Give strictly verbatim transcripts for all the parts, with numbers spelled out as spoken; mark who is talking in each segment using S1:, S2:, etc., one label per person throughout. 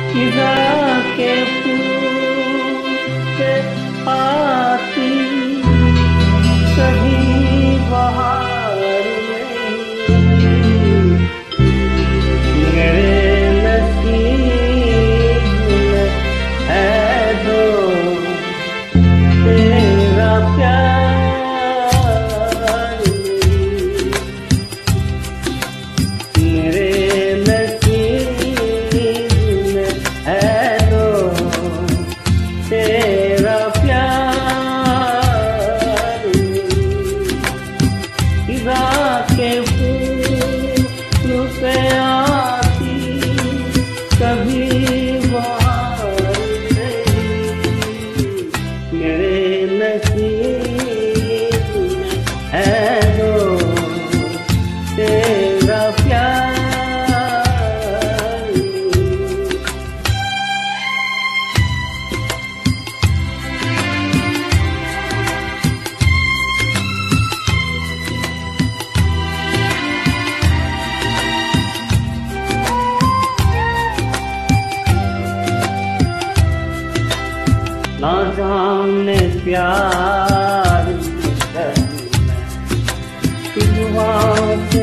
S1: खिजा के फूल से आती कभी बहार नहीं, मेरे नसीब में है दो तेरा प्यार नहीं, मेरे तेरा प्यार खिजा के फूल से आती कभी बहार नहीं, मेरे नसीब में है दो तेरा प्यार। ना जाने प्यार शुरुआत से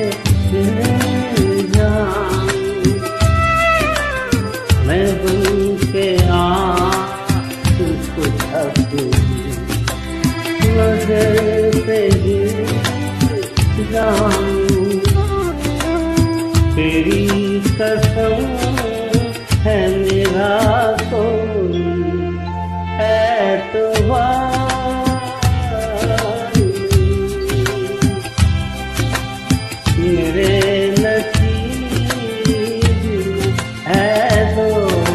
S1: जाऊं मैं बन के आऊं कुछ नजर से जाऊं, तेरी कसम है मेरा कोई मेरे नसीब है दो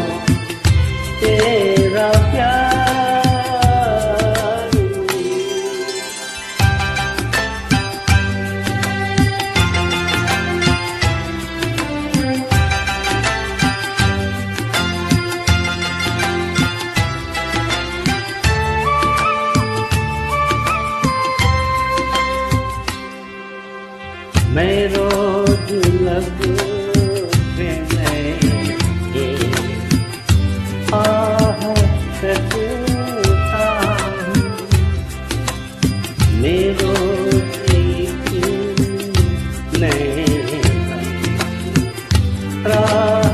S1: तेरा प्यार। मैं रोज लब पे मैं आह सकता हूँ, मैं रोज मैं राह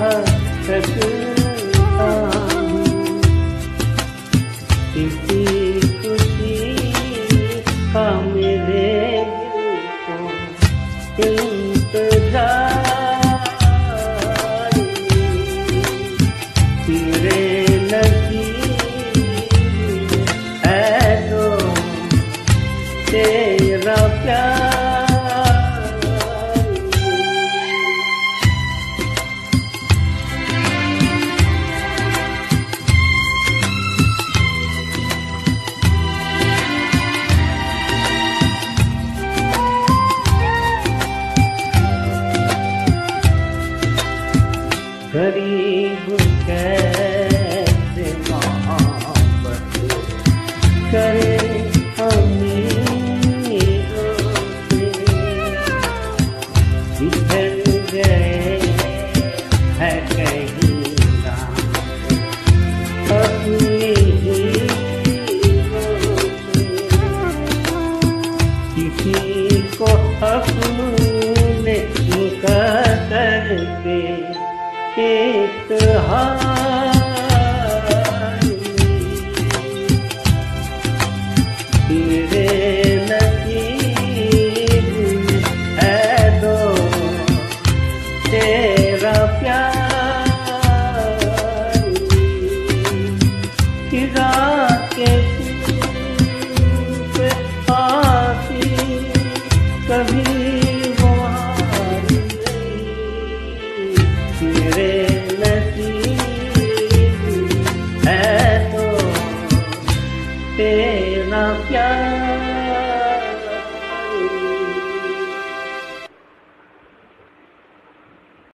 S1: सकता हूँ, किसी खुशी का मेरे इंतजार, मेरे नसीब है दो तेरा प्यार। गरीब कैसे मोहब्बत करे अमीरों से, बिछड़ गए है कहीं अपनी किसी को अपने मुकद्दर पे एक हार, मेरे नसीब है दो तेरा प्यार खिजा के